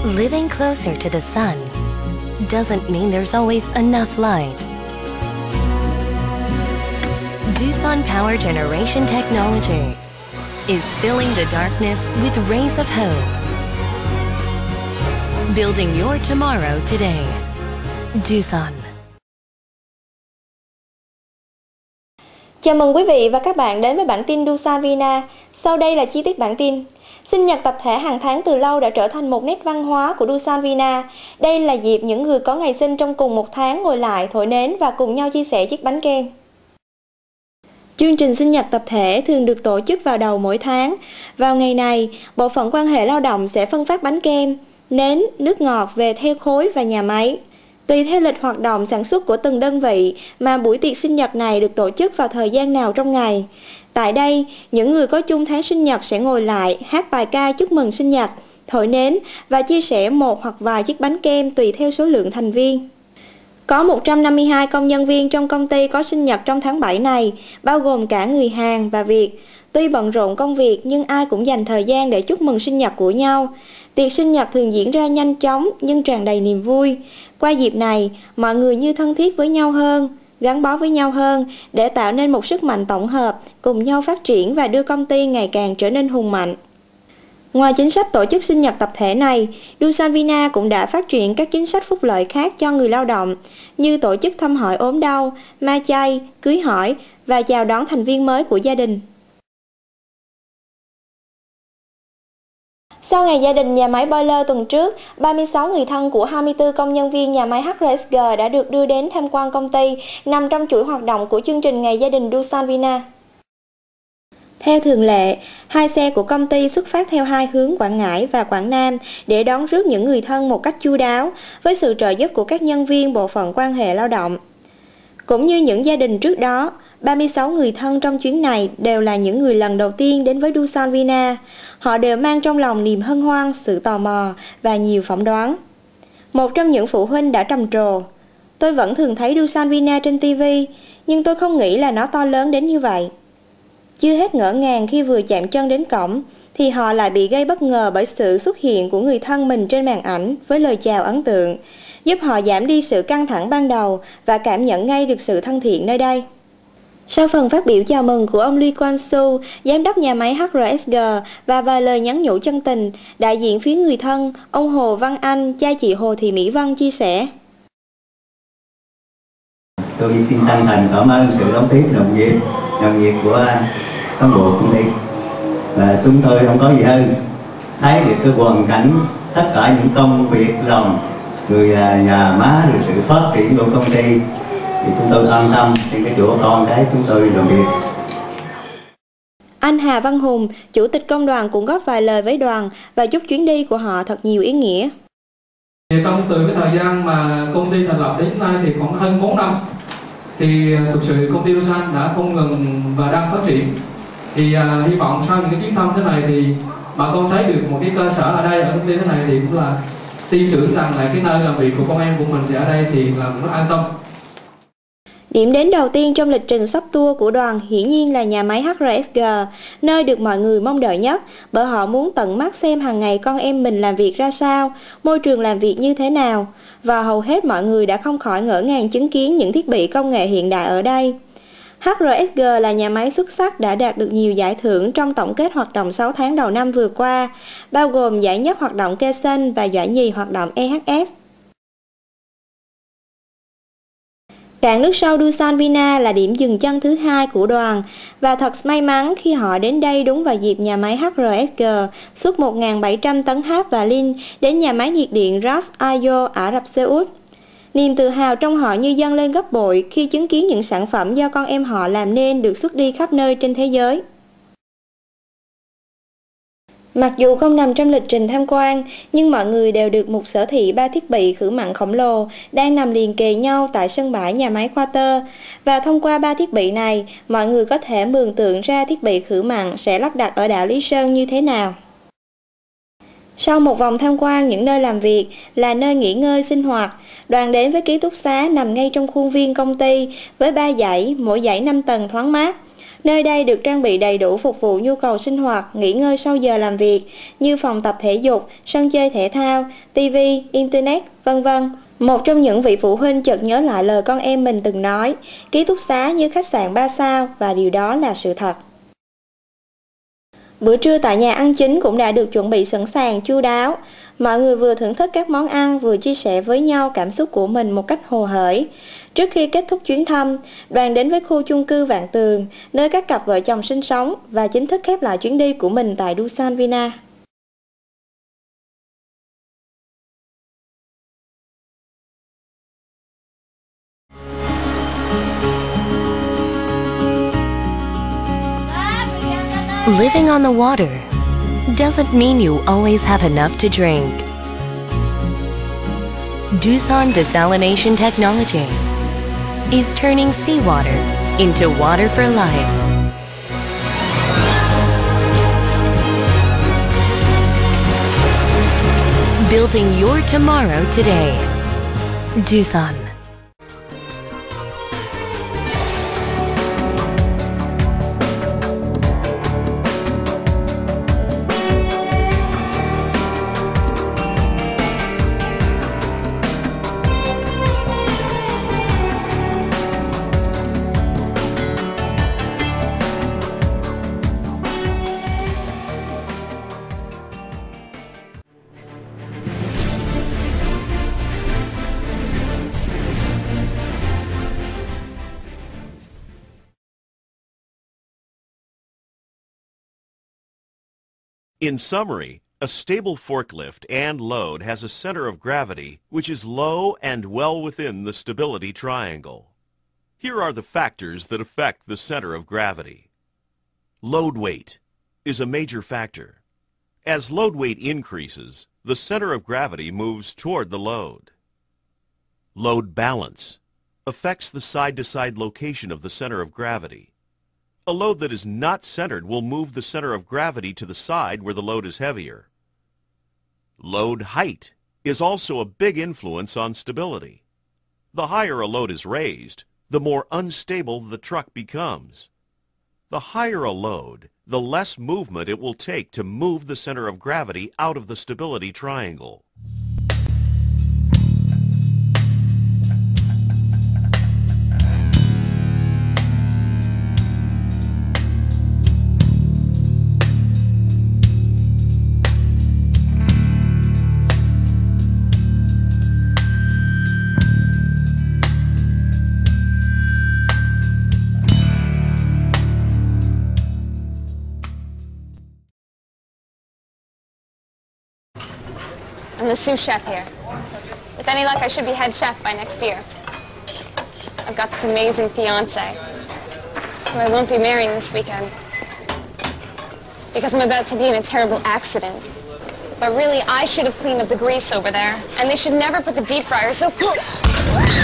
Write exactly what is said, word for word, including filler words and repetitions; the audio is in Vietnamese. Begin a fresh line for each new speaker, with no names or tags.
Living closer to the sun doesn't mean there's always enough light. Doosan Power Generation Technology is filling the darkness with rays of hope. Building your tomorrow today. Doosan.
Chào mừng quý vị và các bạn đến với bản tin Doosan Vina. Sau đây là chi tiết bản tin. Sinh nhật tập thể hàng tháng từ lâu đã trở thành một nét văn hóa của Doosan Vina. Đây là dịp những người có ngày sinh trong cùng một tháng ngồi lại thổi nến và cùng nhau chia sẻ chiếc bánh kem. Chương trình sinh nhật tập thể thường được tổ chức vào đầu mỗi tháng. Vào ngày này, bộ phận quan hệ lao động sẽ phân phát bánh kem, nến, nước ngọt về theo khối và nhà máy. Tùy theo lịch hoạt động sản xuất của từng đơn vị mà buổi tiệc sinh nhật này được tổ chức vào thời gian nào trong ngày. Tại đây, những người có chung tháng sinh nhật sẽ ngồi lại, hát bài ca chúc mừng sinh nhật, thổi nến và chia sẻ một hoặc vài chiếc bánh kem tùy theo số lượng thành viên. Có một trăm năm mươi hai công nhân viên trong công ty có sinh nhật trong tháng bảy này, bao gồm cả người Hàn và Việt. Tuy bận rộn công việc nhưng ai cũng dành thời gian để chúc mừng sinh nhật của nhau. Tiệc sinh nhật thường diễn ra nhanh chóng nhưng tràn đầy niềm vui. Qua dịp này, mọi người như thân thiết với nhau hơn, gắn bó với nhau hơn để tạo nên một sức mạnh tổng hợp, cùng nhau phát triển và đưa công ty ngày càng trở nên hùng mạnh. Ngoài chính sách tổ chức sinh nhật tập thể này, Doosan Vina cũng đã phát triển các chính sách phúc lợi khác cho người lao động, như tổ chức thăm hỏi ốm đau, ma chay, cưới hỏi và chào đón thành viên mới của gia đình. Sau ngày gia đình nhà máy boiler tuần trước, ba mươi sáu người thân của hai mươi tư công nhân viên nhà máy hát rờ ét giê đã được đưa đến tham quan công ty, nằm trong chuỗi hoạt động của chương trình Ngày gia đình Doosan Vina. Theo thường lệ, hai xe của công ty xuất phát theo hai hướng Quảng Ngãi và Quảng Nam để đón rước những người thân một cách chu đáo, với sự trợ giúp của các nhân viên bộ phận quan hệ lao động. Cũng như những gia đình trước đó, ba mươi sáu người thân trong chuyến này đều là những người lần đầu tiên đến với Doosan Vina. Họ đều mang trong lòng niềm hân hoan, sự tò mò và nhiều phỏng đoán. Một trong những phụ huynh đã trầm trồ: "Tôi vẫn thường thấy Doosan Vina trên ti vi, nhưng tôi không nghĩ là nó to lớn đến như vậy." Chưa hết ngỡ ngàng khi vừa chạm chân đến cổng, thì họ lại bị gây bất ngờ bởi sự xuất hiện của người thân mình trên màn ảnh với lời chào ấn tượng, giúp họ giảm đi sự căng thẳng ban đầu và cảm nhận ngay được sự thân thiện nơi đây. Sau phần phát biểu chào mừng của ông Lee Kwang Soo, giám đốc nhà máy hát rờ ét giê và vài lời nhắn nhủ chân tình, đại diện phía người thân, ông Hồ Văn Anh, cha chị Hồ Thị Mỹ Vân chia sẻ:
"Tôi xin chân thành cảm ơn sự đón tiếp nồng nhiệt, nồng nhiệt của cán bộ công ty. Và chúng tôi không có gì hơn thấy được cái hoàn cảnh tất cả những công việc làm, rồi nhà má, rồi sự phát triển của công ty, thì chúng tôi an tâm trên cái chỗ con cái chúng tôi làm việc."
Anh Hà Văn Hùng, chủ tịch công đoàn cũng góp vài lời với đoàn và chúc chuyến đi của họ thật nhiều ý nghĩa.
Trong từ cái thời gian mà công ty thành lập đến nay thì khoảng hơn bốn năm, thì thực sự công ty Doosan đã không ngừng và đang phát triển. Thì uh, hy vọng sau những cái chuyến thăm thế này thì bà con thấy được một cái cơ sở ở đây, ở công ty thế này thì cũng là tin tưởng rằng là cái nơi làm việc của con em của mình thì ở đây thì là rất an tâm.
Điểm đến đầu tiên trong lịch trình sắp tour của đoàn hiển nhiên là nhà máy hát rờ ét giê, nơi được mọi người mong đợi nhất, bởi họ muốn tận mắt xem hàng ngày con em mình làm việc ra sao, môi trường làm việc như thế nào, và hầu hết mọi người đã không khỏi ngỡ ngàng chứng kiến những thiết bị công nghệ hiện đại ở đây. hát rờ ét giê là nhà máy xuất sắc đã đạt được nhiều giải thưởng trong tổng kết hoạt động sáu tháng đầu năm vừa qua, bao gồm giải nhất hoạt động Kaizen và giải nhì hoạt động e hát ét. Cảng nước sâu Doosan Vina là điểm dừng chân thứ hai của đoàn, và thật may mắn khi họ đến đây đúng vào dịp nhà máy hát rờ ét giê xuất một nghìn bảy trăm tấn háp và lin đến nhà máy nhiệt điện Ras Al Khor, Ả Rập Xê Út. Niềm tự hào trong họ như dâng lên gấp bội khi chứng kiến những sản phẩm do con em họ làm nên được xuất đi khắp nơi trên thế giới. Mặc dù không nằm trong lịch trình tham quan, nhưng mọi người đều được mục sở thị ba thiết bị khử mặn khổng lồ đang nằm liền kề nhau tại sân bãi nhà máy Quarter. Và thông qua ba thiết bị này, mọi người có thể mường tượng ra thiết bị khử mặn sẽ lắp đặt ở đảo Lý Sơn như thế nào. Sau một vòng tham quan những nơi làm việc là nơi nghỉ ngơi sinh hoạt, đoàn đến với ký túc xá nằm ngay trong khuôn viên công ty với ba dãy, mỗi dãy năm tầng thoáng mát. Nơi đây được trang bị đầy đủ phục vụ nhu cầu sinh hoạt, nghỉ ngơi sau giờ làm việc như phòng tập thể dục, sân chơi thể thao, ti vi, internet, vân vân. Một trong những vị phụ huynh chợt nhớ lại lời con em mình từng nói, ký túc xá như khách sạn ba sao, và điều đó là sự thật. Bữa trưa tại nhà ăn chính cũng đã được chuẩn bị sẵn sàng chu đáo. Mọi người vừa thưởng thức các món ăn vừa chia sẻ với nhau cảm xúc của mình một cách hồ hởi. Trước khi kết thúc chuyến thăm, đoàn đến với khu chung cư Vạn Tường, nơi các cặp vợ chồng sinh sống, và chính thức khép lại chuyến đi của mình tại Dusan Vina.
Living on the water doesn't mean you always have enough to drink. Doosan Desalination Technology is turning seawater into water for life. Building your tomorrow today. Doosan.
In summary, a stable forklift and load has a center of gravity which is low and well within the stability triangle. Here are the factors that affect the center of gravity. Load weight is a major factor. As load weight increases, the center of gravity moves toward the load. Load balance affects the side-to-side location of the center of gravity. A load that is not centered will move the center of gravity to the side where the load is heavier. Load height is also a big influence on stability. The higher a load is raised, the more unstable the truck becomes. The higher a load, the less movement it will take to move the center of gravity out of the stability triangle.
I'm the sous chef here. With any luck, I should be head chef by next year. I've got this amazing fiancé, who I won't be marrying this weekend, because I'm about to be in a terrible accident. But really, I should have cleaned up the grease over there, and they should never put the deep fryer so close.